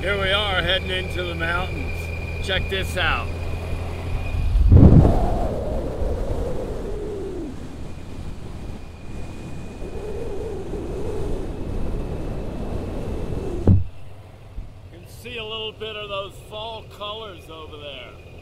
Here we are heading into the mountains. Check this out. You can see a little bit of those fall colors over there.